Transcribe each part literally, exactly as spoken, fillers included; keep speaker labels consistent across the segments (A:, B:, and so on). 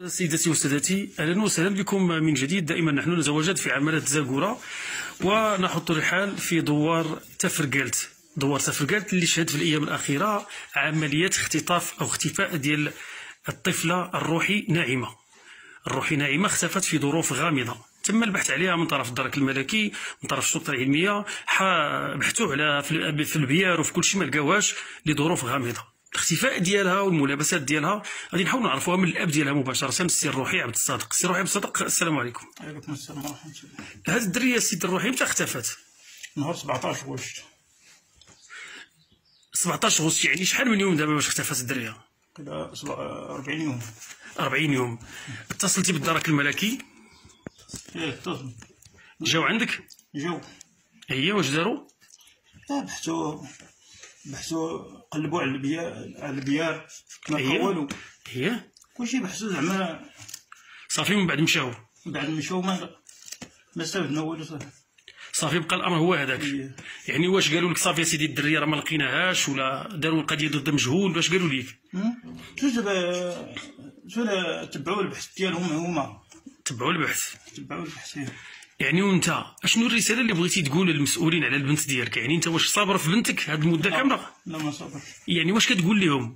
A: سيداتي وسادتي، اهلا وسهلا بكم من جديد. دائما نحن نتواجد في عمالة زاكورة ونحط الرحال في دوار تفرقالت. دوار تفرقالت اللي شهد في الايام الاخيره عمليه اختطاف او اختفاء ديال الطفله الروحي ناعمه. الروحي ناعمه اختفت في ظروف غامضه، تم البحث عليها من طرف الدرك الملكي، من طرف الشرطه العلميه، بحثوا على في البيار وفي كل شيء ما لقاوهاش لظروف غامضه. الاختفاء ديالها والملابسات ديالها غادي نحاولوا نعرفوها من الاب ديالها مباشره، السي الروحي عبد الصادق. السي الروحي عبد الصادق، السلام عليكم.
B: وعليكم السلام ورحمه الله.
A: هذه الدريه السيد الروحي متى اختفت؟
B: نهار سبعطاش غشت.
A: سبعطاش غشت، يعني شحال من يوم دابا باش اختفت الدريه؟
B: كذا أربعين يوم.
A: أربعين يوم. اتصلتي بالدرك الملكي؟
B: ايه اتصل.
A: جاو عندك؟
B: جاو.
A: هي واش داروا؟
B: بحثوا بحثوا قلبوا على البيار على البيار ما لقاو والو.
A: هي
B: كلشي بحثوا زعما
A: صافي. من بعد مشاو
B: من بعد مشاو ما ما استفدنا والو. صافي
A: صافي بقى الامر هو هذاك. يعني واش قالوا لك صافي سيدي الدريه راه ما لقيناهاش، ولا داروا القضيه ضد مجهول؟ واش قالوا لك؟
B: شو دابا شو تبعوا البحث ديالهم هما.
A: تبعوا البحث
B: تبعوا البحث.
A: يعني وانت اشنو الرساله اللي بغيتي تقول للمسؤولين على البنت ديالك؟ يعني انت واش صابر في بنتك هذه المده كامله؟
B: لا ما صابرش.
A: يعني واش كتقول لهم؟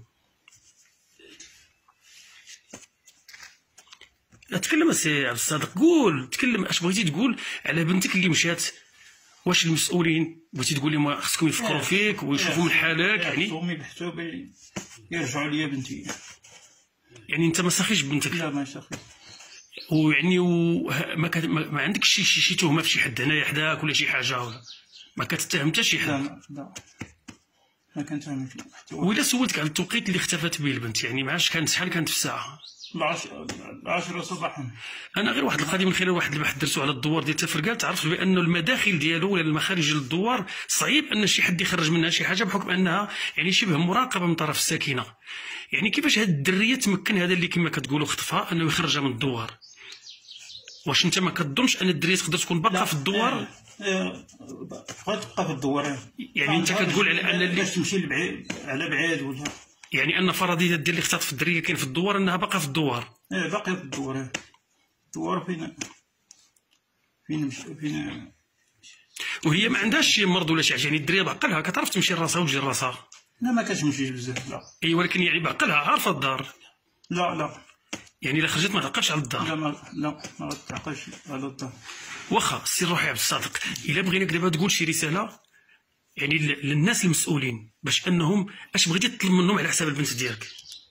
A: تكلم السي عبد الصادق، قول تكلم اش بغيتي تقول على بنتك اللي مشات. واش المسؤولين بغيتي تقول لهم خصكم يفكروا فيك ويشوفوا من حالك؟ يعني
B: خصهم يبحثوا يرجعوا ليا بنتي.
A: يعني انت ما ساخيش بنتك؟
B: لا ما ساخيش.
A: ويعني ما, كت... ما عندكش شي شي تهمه في شي حد هنايا حداك ولا شي حاجه؟ ولا ما كتتهم حتى شي حد؟
B: لا لا ما كنتهم في حتى.
A: وإلا سولتك على التوقيت اللي اختفت به البنت، يعني معاش كانت شحال كانت في الساعه؟
B: العاشرة صباحا.
A: انا غير واحد القضيه من خلال واحد البحث درتو على الدوار ديال تفرقالت، عرفت بان المداخل ديالو ولا المخارج للدوار صعيب ان شي حد يخرج منها شي حاجه، بحكم انها يعني شبه مراقبه من طرف الساكنه. يعني كيفاش هاد الدريه تمكن هذا اللي كما كتقولوا خطفها انه يخرجها من الدوار؟ واش انت ما كتظنش ان الدريه تقدر تكون باقا في الدوار؟
B: بغات تبقى في الدوار.
A: يعني انت كتقول على ان اللي
B: باش تمشي لبعيد على بعيد ولا
A: يعني ان فرضيه ديال اللي اختطف الدريه كاين في الدوار انها باقا في الدوار؟
B: ايه باقيه في الدوار. الدوار فين فين مش فين.
A: وهي ما عندهاش شي مرض ولا شي حاجه؟ يعني الدريه بعقلها كتعرف تمشي لراسها وتجي لراسها؟
B: لا ما كتمشيش بزاف. لا
A: اي ولكن يعني بعقلها عارفه الدار.
B: لا لا
A: يعني الا خرجت ما تعقلش على الدار.
B: لا ما لا ما تعقلش على الدار.
A: واخا السي الروحي عبد الصادق، الا بغيناك دابا تقول شي رساله يعني للناس المسؤولين باش انهم اش بغيتي تطلب منهم على حساب البنت ديالك؟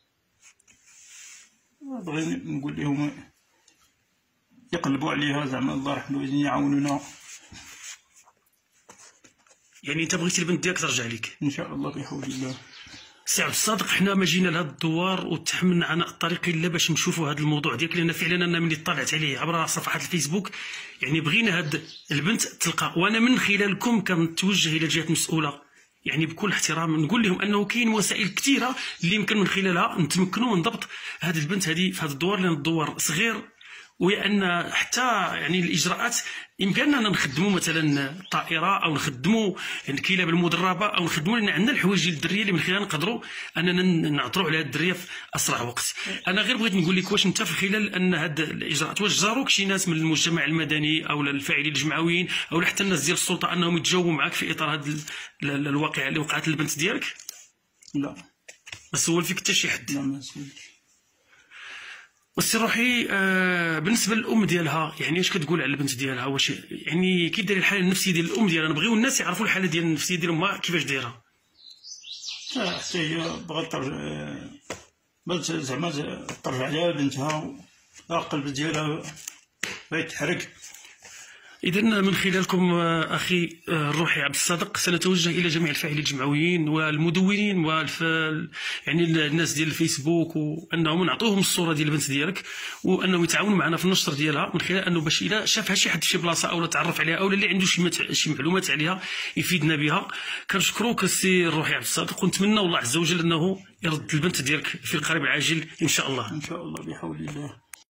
B: بغيت نقول لهم يقلبوا عليها زعما الله يرحمه يعاونونا.
A: يعني انت بغيتي البنت ديالك ترجع لك
B: ان شاء الله بحول الله.
A: سي عبد الصادق، حنا ما جينا لهذا الدوار وتحملنا عناء الطريق الا باش نشوفوا هذا الموضوع ديالك، لان فعلا انا ملي طلعت عليه عبر صفحات الفيسبوك يعني بغينا هاد البنت تلقى. وانا من خلالكم كنتوجه الى الجهات المسؤوله يعني بكل احترام نقول لهم انه كاين وسائل كثيره اللي يمكن من خلالها نتمكنوا من ضبط هذه البنت هذه في هذا الدوار، لان الدوار صغير، وان حتى يعني الاجراءات يمكننا نخدموا مثلا طائره او نخدموا الكلاب المدربه او نخدموا، لان عندنا الحوايج الدريه اللي من خلالها نقدروا اننا نعثروا على هذه الدريه في اسرع وقت. انا غير بغيت نقول لك واش انت في خلال ان هذه الاجراءات واش زاروك شي ناس من المجتمع المدني او الفاعلين الجمعويين او حتى الناس ديال السلطه انهم يتجاوبوا معك في اطار هذه الواقعه اللي وقعت للبنت ديالك؟
B: لا
A: ما سول فيك حتى شي حد؟
B: لا ما سولش.
A: والسي الروحي آه بالنسبه للام ديالها، يعني اش كتقول على البنت ديالها؟ واش يعني كي داير الحاله النفسيه ديال الام ديالها؟ نبغيو الناس يعرفوا الحاله ديال النفسيه ديال امها كيفاش دايره.
B: حتى هي بغات ترجع، بغات زعما ترجع لها بنتها، القلب ديالها غيتحرق.
A: إذا من خلالكم أخي الروحي عبد الصادق سنتوجه إلى جميع الفاعلين الجمعويين والمدونين والف يعني الناس ديال الفيسبوك، وأنهم نعطوهم الصورة ديال البنت ديالك، وأنهم يتعاونوا معنا في النشر ديالها، من خلال أنه باش إلا شافها شي حد في شي بلاصة أو تعرف عليها أو اللي عنده شي شي معلومات عليها يفيدنا بها. كنشكروك السي الروحي عبد الصادق، ونتمنى الله عز وجل أنه يرد البنت ديالك في القريب العاجل إن شاء الله.
B: إن شاء الله بحول الله.